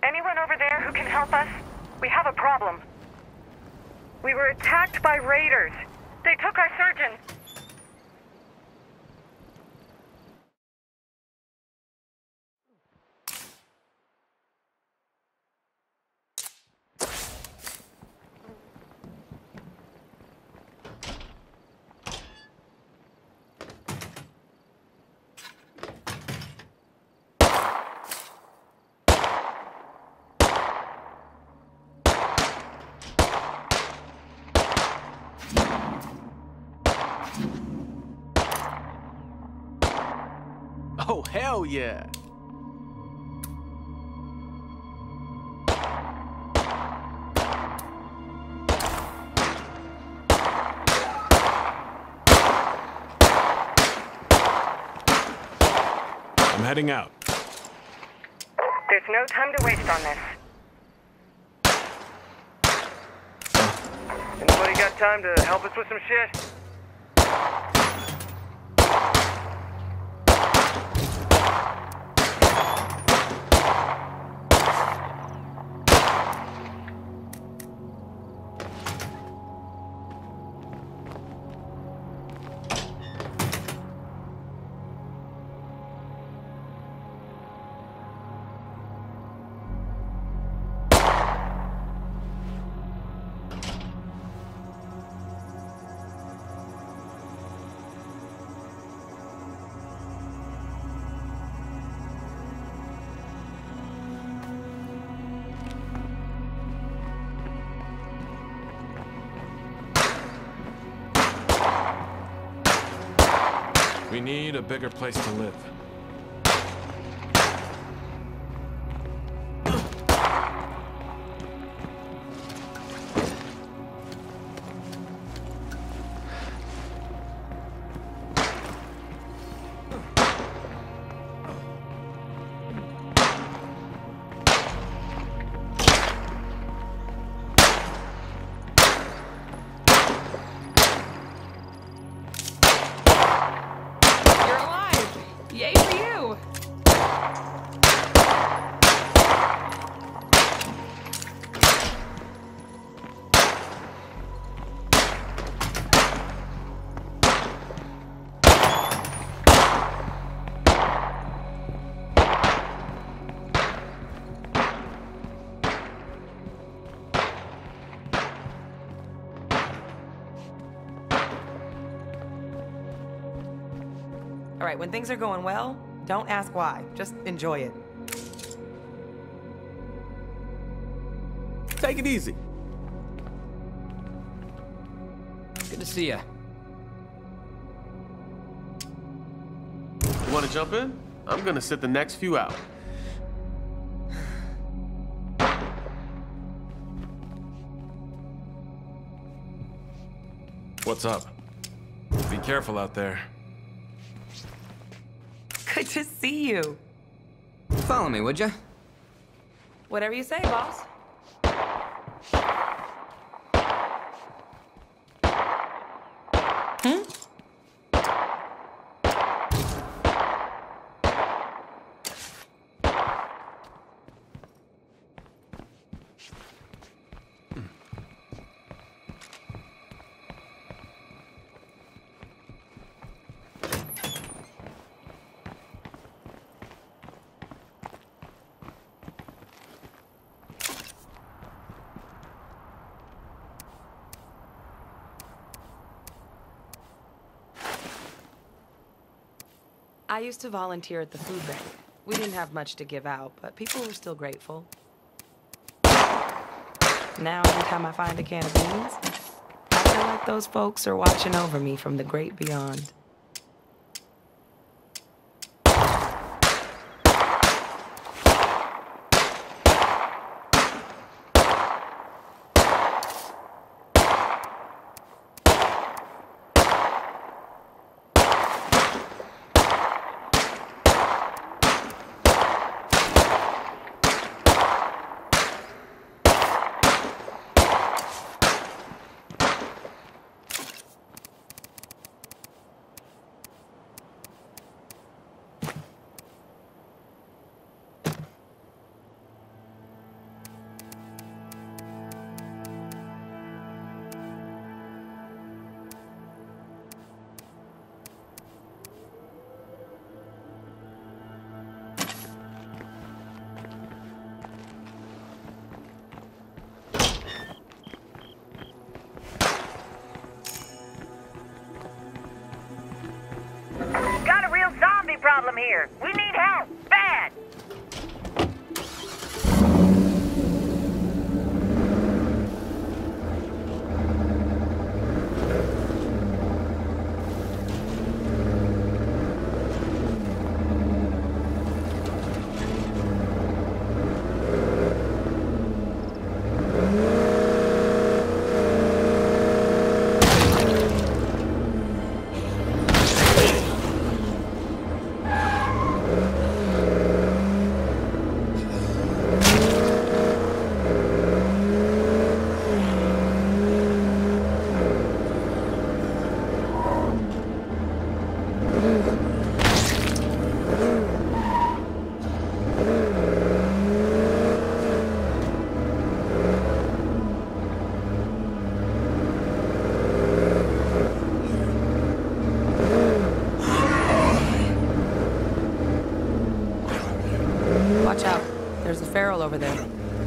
Anyone over there who can help us? We have a problem. We were attacked by raiders. They took our surgeon. Oh, hell yeah! I'm heading out. There's no time to waste on this. Anybody got time to help us with some shit? We need a bigger place to live. Yay for you! All right, when things are going well, don't ask why. Just enjoy it. Take it easy. Good to see ya. You want to jump in? I'm gonna sit the next few out. What's up? Be careful out there. Good to see you. Follow me, would ya? Whatever you say, boss. I used to volunteer at the food bank. We didn't have much to give out, but people were still grateful. Now, every time I find a can of beans, I feel like those folks are watching over me from the great beyond. problem here. We need help, bad. Watch out. There's a feral over there.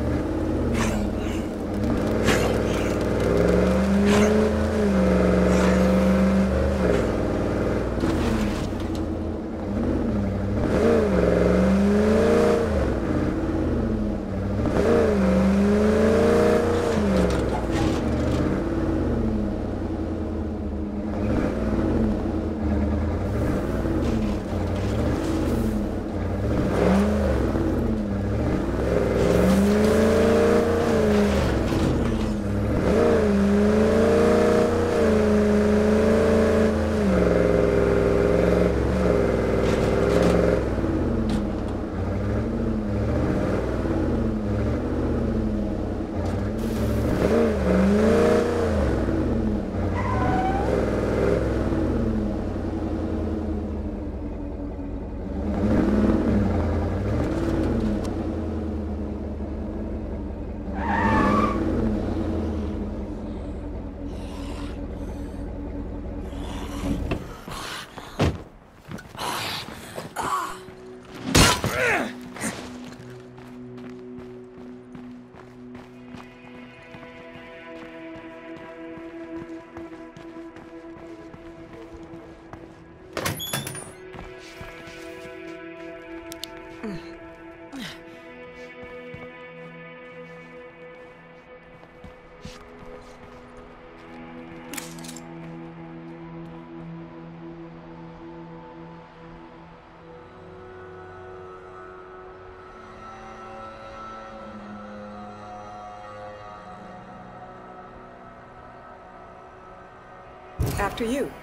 After you.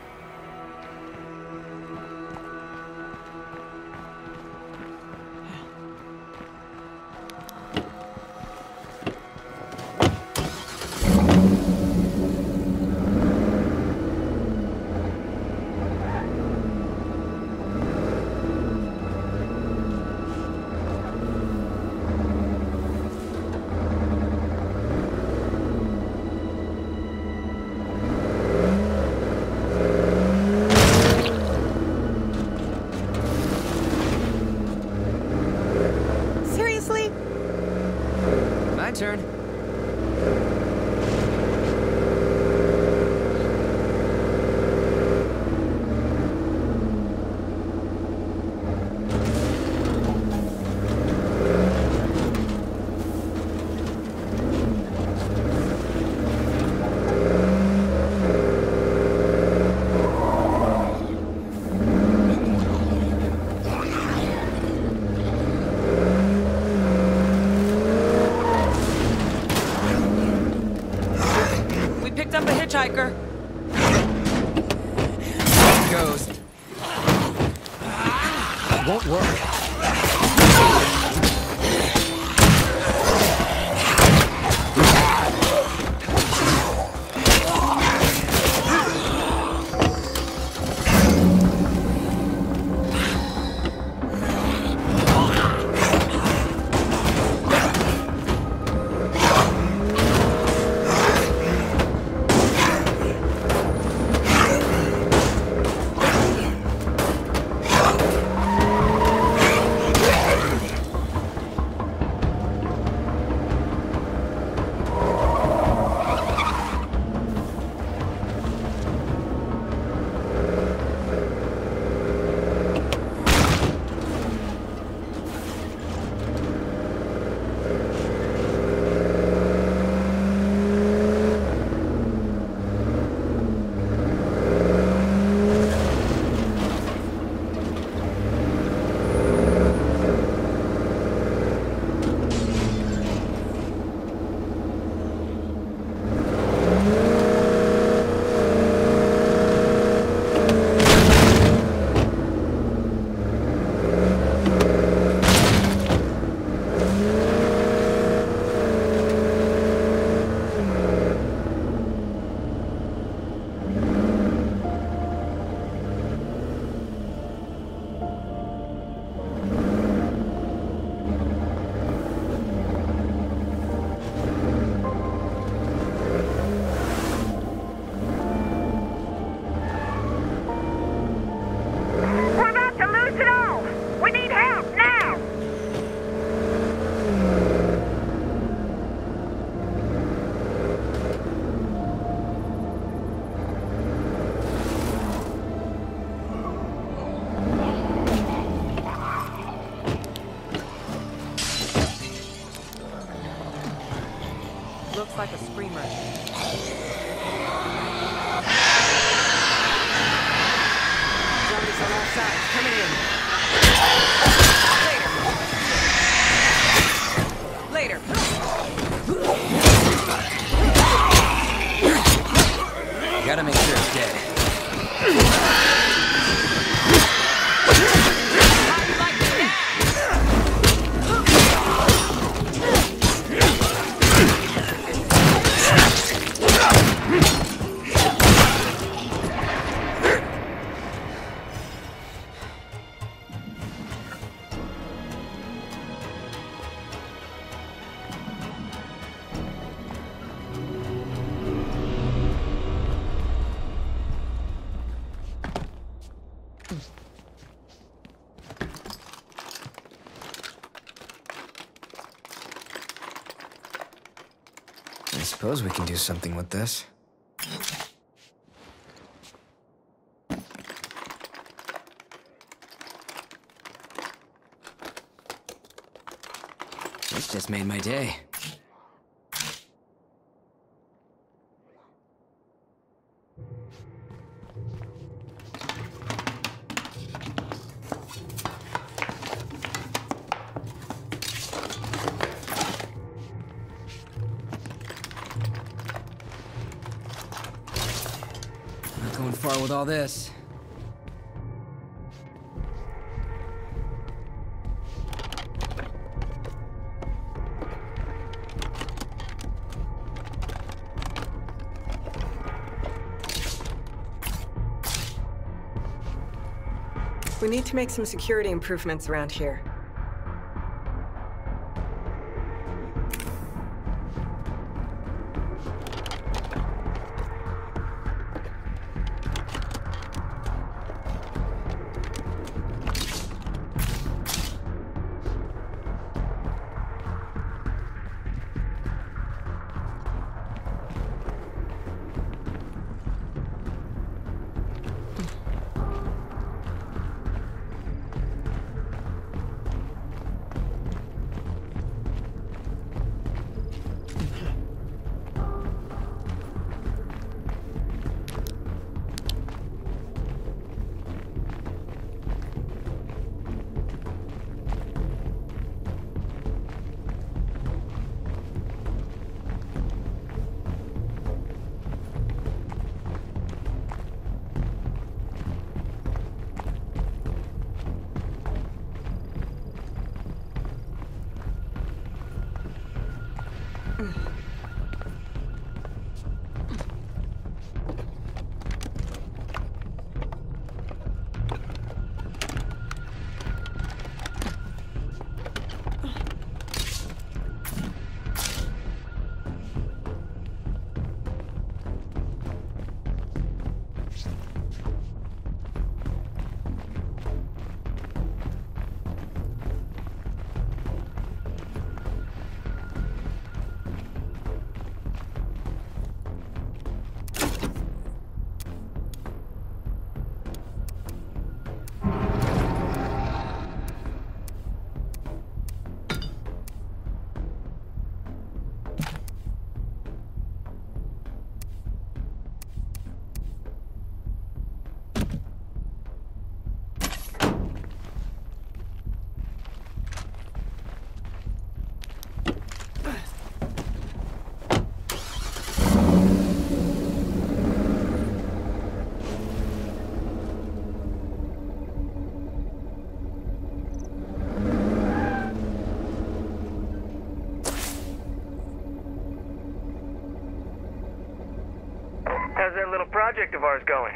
My turn. Picked up a hitchhiker. Goes. Won't work. suppose we can do something with this. This just made my day. Not going far with all this. We need to make some security improvements around here. How's that little project of ours going?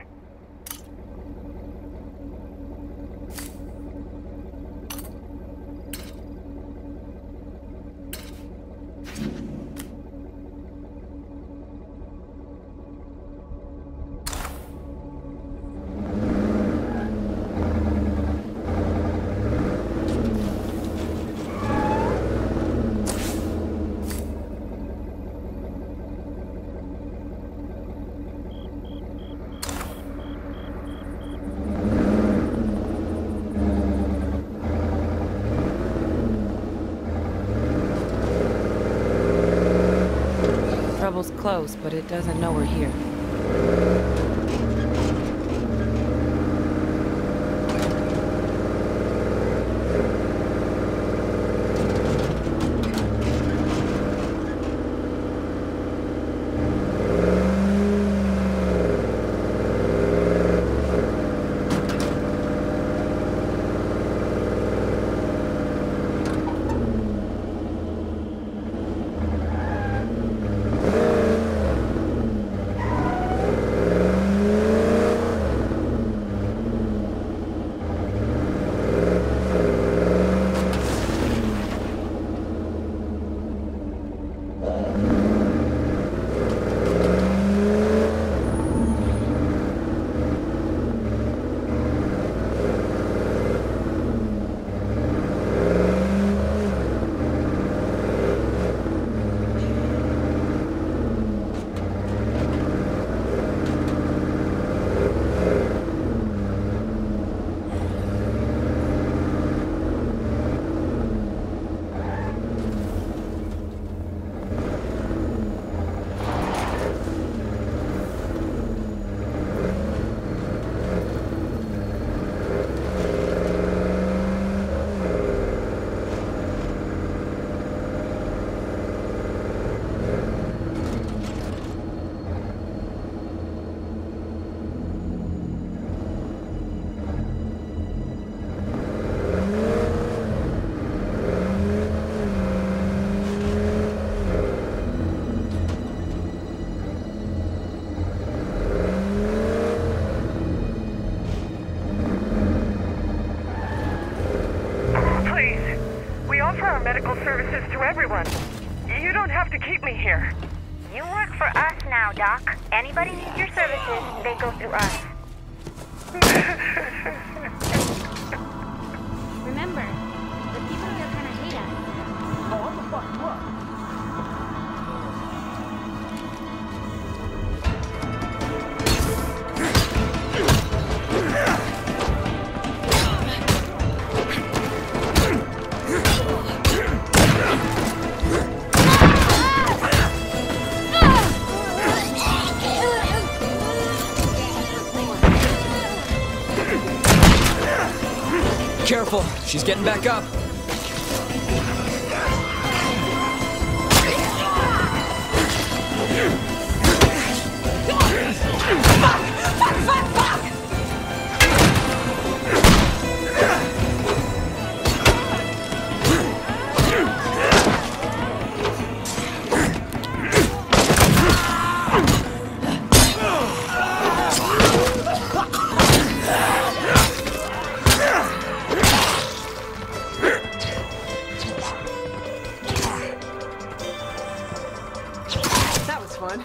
Trouble's close, but it doesn't know we're here. to everyone. You don't have to keep me here. You work for us now, Doc. Anybody needs your services, they go through us. Remember, the people here kind of hate us. Oh, what the fuck? What? Careful, she's getting back up. That was fun.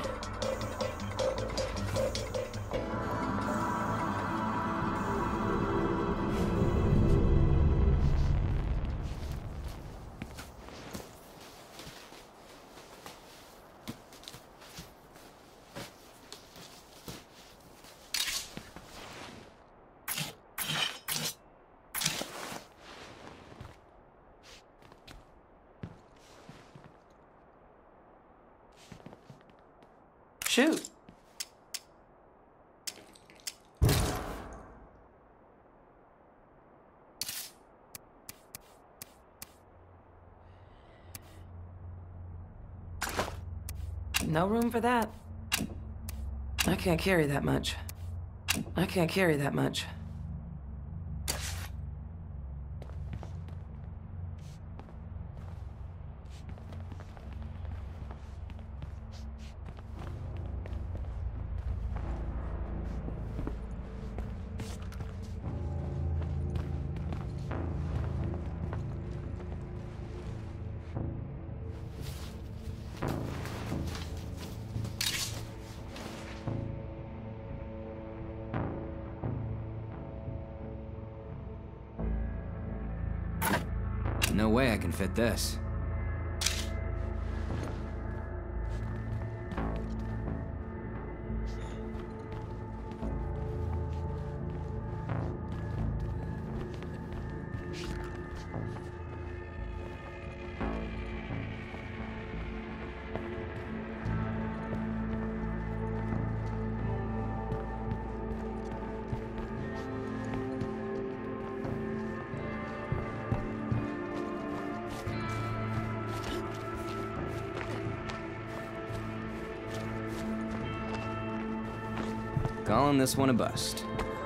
Shoot. No room for that. I can't carry that much. I can't carry that much. No way I can fit this. Calling this one a bust.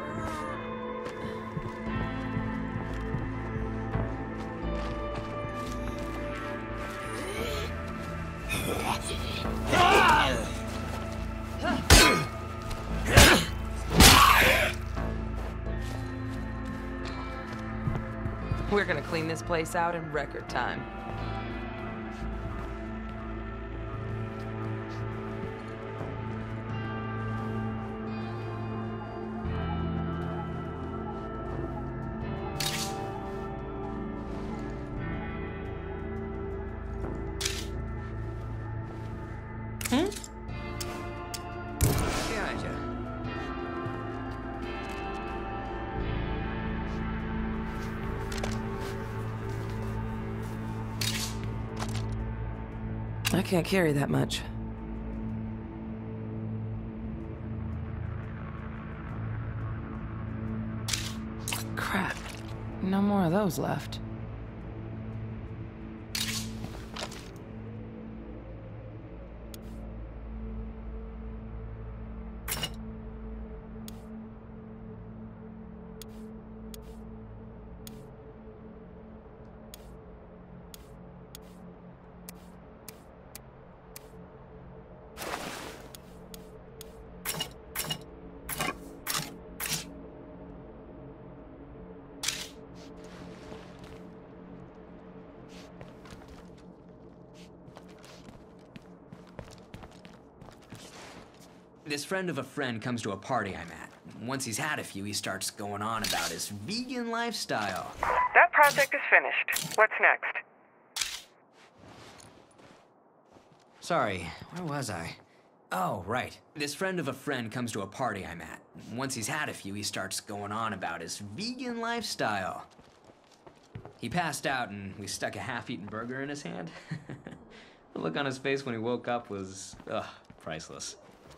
We're gonna clean this place out in record time. Gotcha. I can't carry that much. Crap. No more of those left. This friend of a friend comes to a party I'm at. Once he's had a few, he starts going on about his vegan lifestyle. That project is finished. What's next? Sorry, where was I? Oh, right. This friend of a friend comes to a party I'm at. Once he's had a few, he starts going on about his vegan lifestyle. He passed out and we stuck a half-eaten burger in his hand. The look on his face when he woke up was, priceless.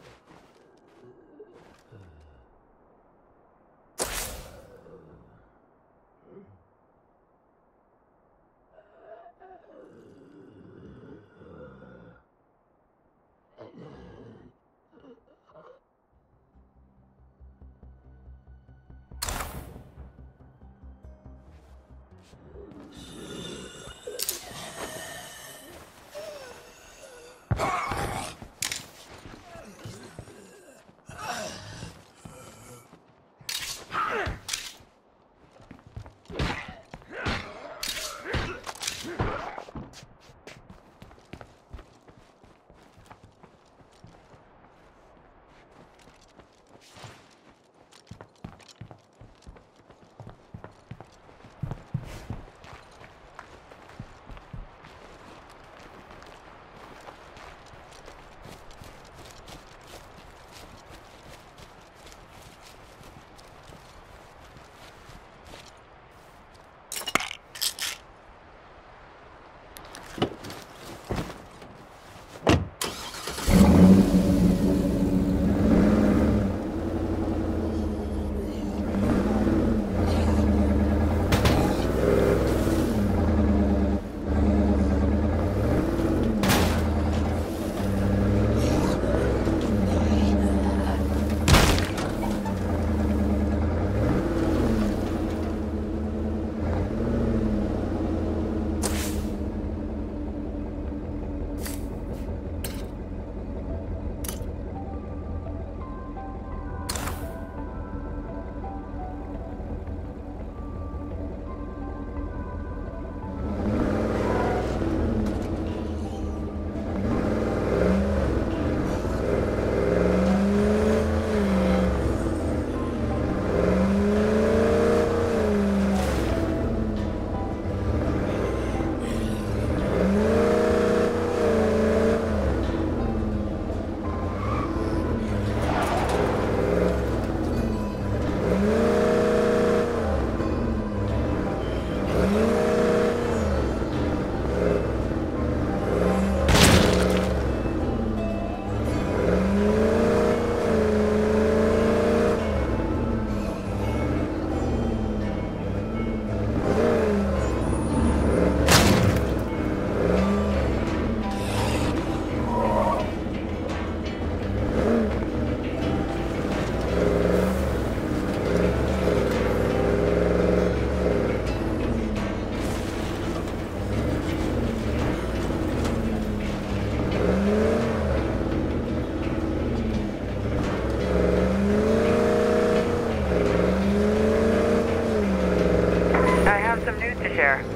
share.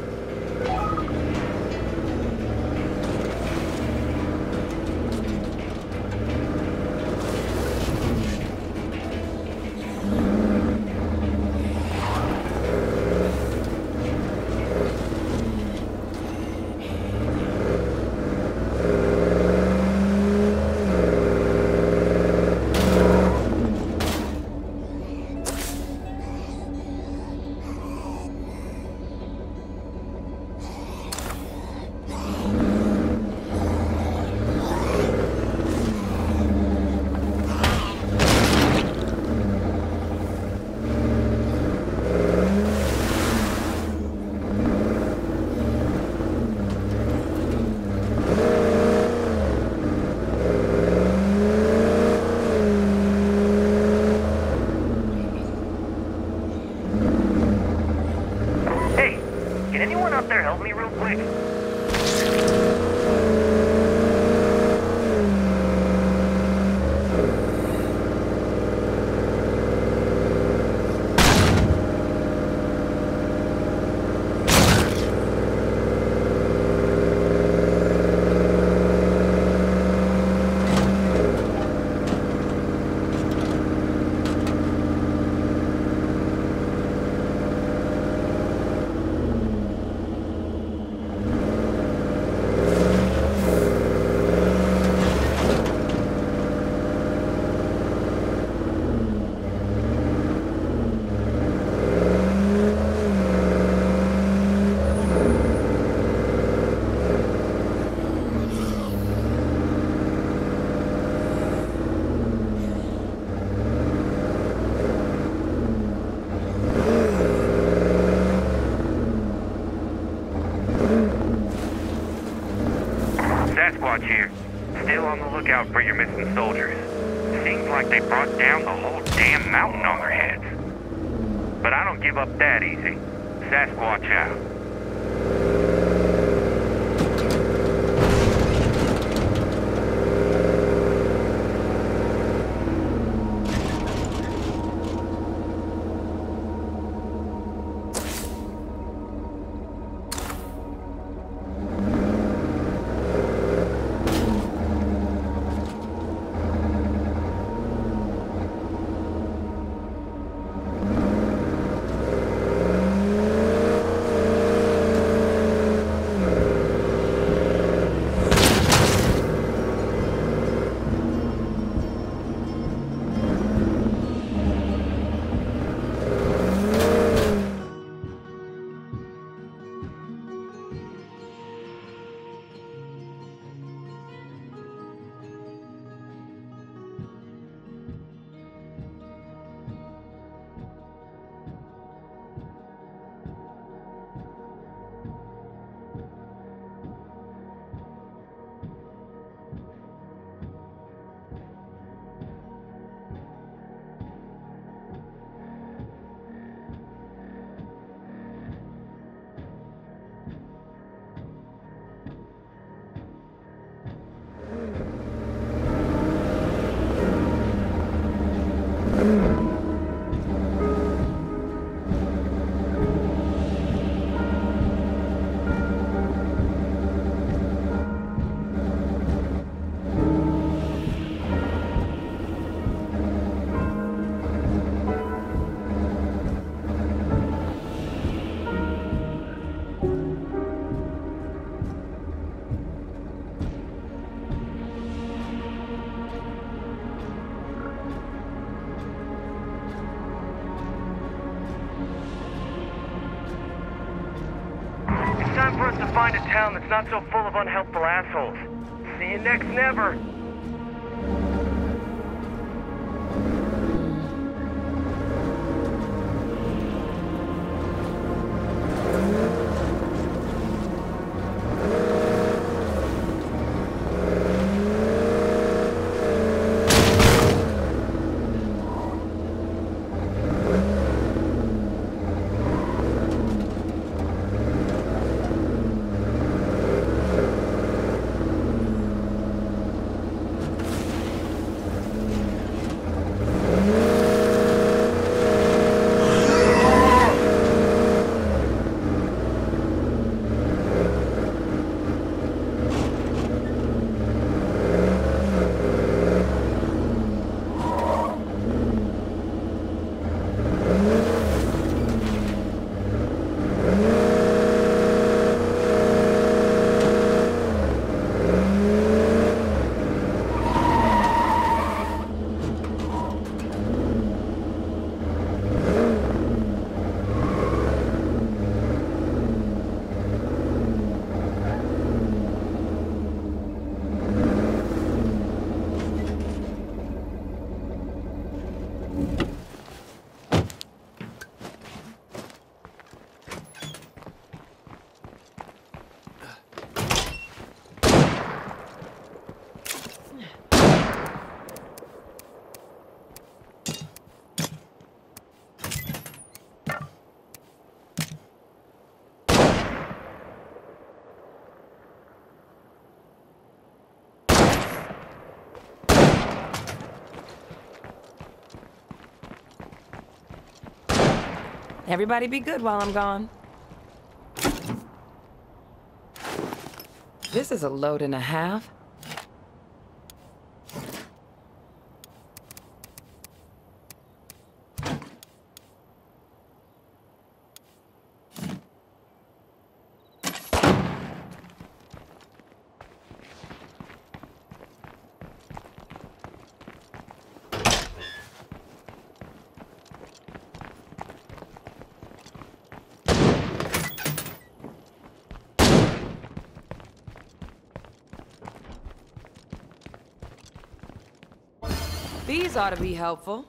Can anyone out there help me real quick? Sasquatch here. Still on the lookout for your missing soldiers. Seems like they brought down the whole damn mountain on their heads. But I don't give up that easy. Sasquatch out. Time for us to find a town that's not so full of unhelpful assholes. See you next never. Everybody be good while I'm gone. This is a load and a half. These ought to be helpful.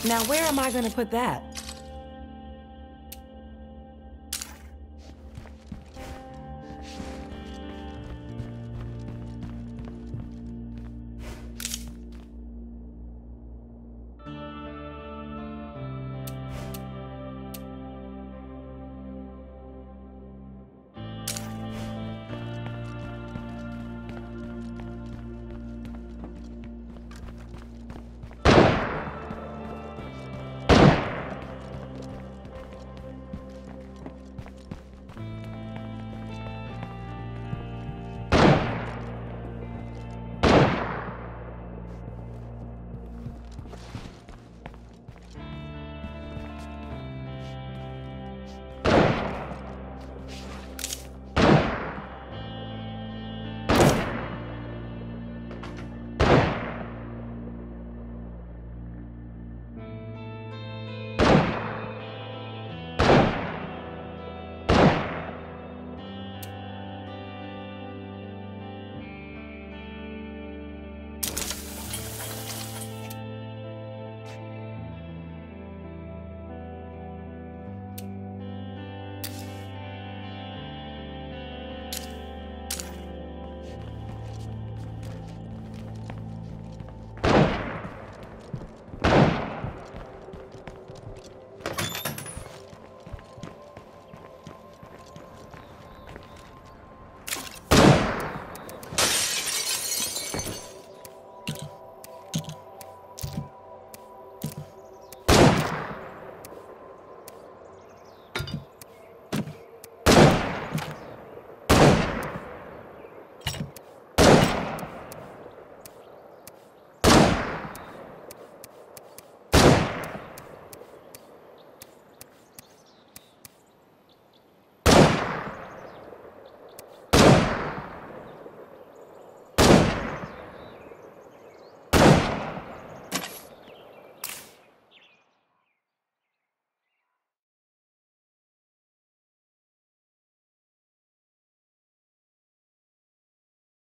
Now, where am I gonna put that?